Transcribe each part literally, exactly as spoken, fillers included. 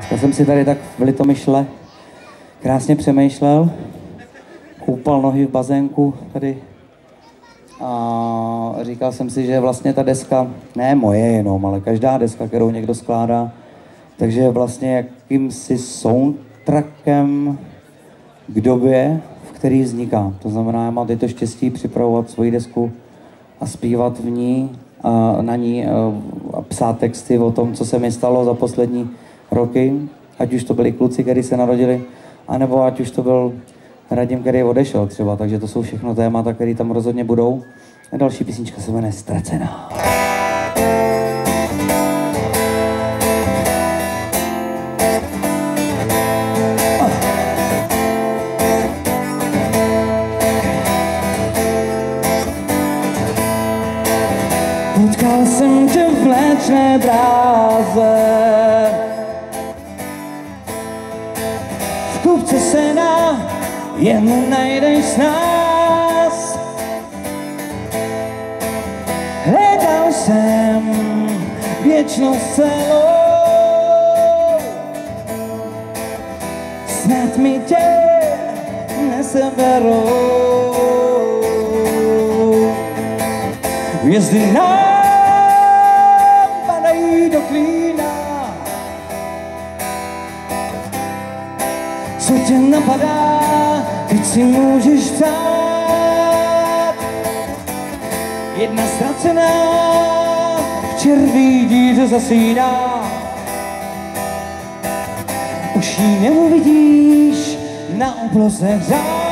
Já jsem si tady tak v Litomyšle krásně přemýšlel, koupal nohy v bazénku tady a říkal jsem si, že vlastně ta deska, ne moje jenom, ale každá deska, kterou někdo skládá, takže je vlastně jakýmsi soundtrackem k době, v který vzniká. To znamená, já mám teď to štěstí připravovat svoji desku a zpívat v ní, a na ní a psát texty o tom, co se mi stalo za poslední roky, ať už to byli kluci, kteří se narodili, anebo ať už to byl Radim, který odešel třeba, takže to jsou všechno témata, které tam rozhodně budou. A další písnička se jmenuje Ztracená. Potkal jsem tě v mléčné dráze, v kupce sena jen najdeš s nás. Hledal jsem věčnost celou, snad mi tě neseberou. Hvězdy nám padají do klína, co tě napadá, teď si můžeš ptát. Jedna ztracená v červí díře zasíná, už ji neuvidíš na obloze řád.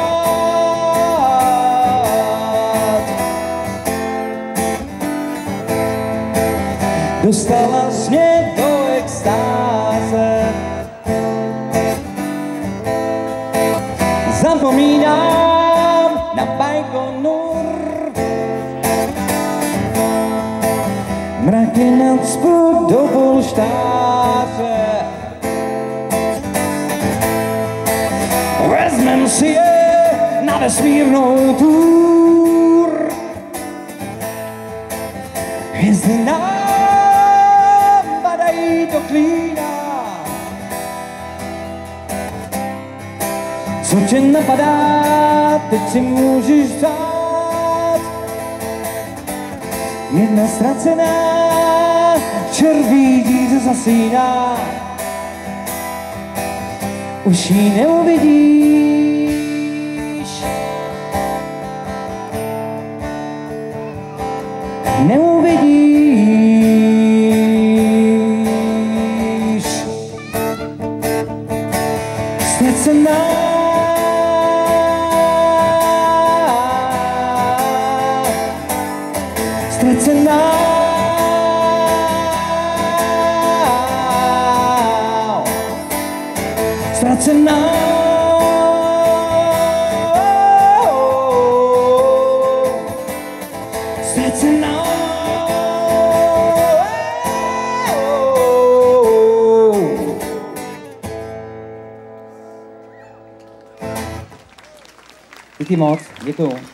Dostala jsi mě do extáze, zapomínám na Bajkonur, mraky nad spod do polštáře. Vezmem si je na vesmírnou túr, hvězdy nám padají do klína, co tě napadá, teď si můžeš dát. Jedna ztracená v červí díře zasíná, už ji neuvidíš, neuvidíš. Ztracená, ztracená, ztracená. Ztracená. Díky moc, děkuju.